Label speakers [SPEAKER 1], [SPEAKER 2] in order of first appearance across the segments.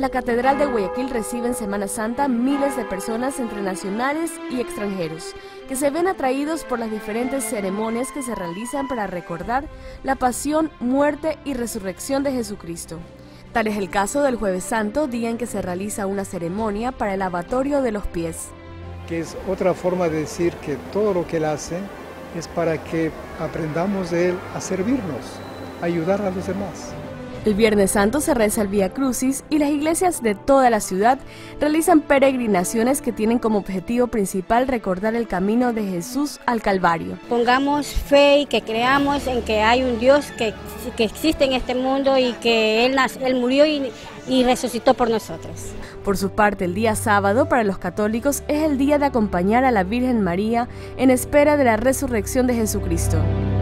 [SPEAKER 1] La Catedral de Guayaquil recibe en Semana Santa miles de personas entre nacionales y extranjeros, que se ven atraídos por las diferentes ceremonias que se realizan para recordar la pasión, muerte y resurrección de Jesucristo. Tal es el caso del Jueves Santo, día en que se realiza una ceremonia para el lavatorio de los pies.
[SPEAKER 2] Que es otra forma de decir que todo lo que Él hace es para que aprendamos de Él a servirnos, a ayudar a los demás.
[SPEAKER 1] El Viernes Santo se reza el Vía Crucis y las iglesias de toda la ciudad realizan peregrinaciones que tienen como objetivo principal recordar el camino de Jesús al Calvario.
[SPEAKER 3] Pongamos fe y que creamos en que hay un Dios que existe en este mundo y que Él murió y resucitó por nosotros.
[SPEAKER 1] Por su parte, el día sábado para los católicos es el día de acompañar a la Virgen María en espera de la resurrección de Jesucristo.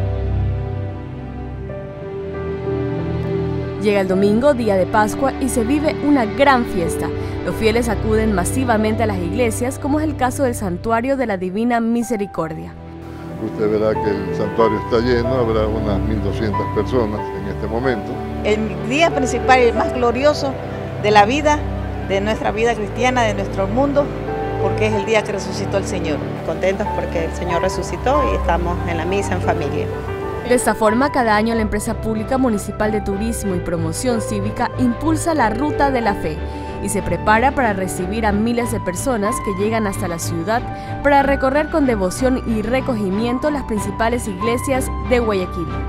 [SPEAKER 1] Llega el domingo, día de Pascua, y se vive una gran fiesta. Los fieles acuden masivamente a las iglesias, como es el caso del Santuario de la Divina Misericordia.
[SPEAKER 4] Usted verá que el santuario está lleno, habrá unas 1.200 personas en este momento.
[SPEAKER 5] El día principal y el más glorioso de la vida, de nuestra vida cristiana, de nuestro mundo, porque es el día que resucitó el Señor.
[SPEAKER 6] Contentos porque el Señor resucitó y estamos en la misa en familia.
[SPEAKER 1] De esta forma, cada año la Empresa Pública Municipal de Turismo y Promoción Cívica impulsa la Ruta de la Fe y se prepara para recibir a miles de personas que llegan hasta la ciudad para recorrer con devoción y recogimiento las principales iglesias de Guayaquil.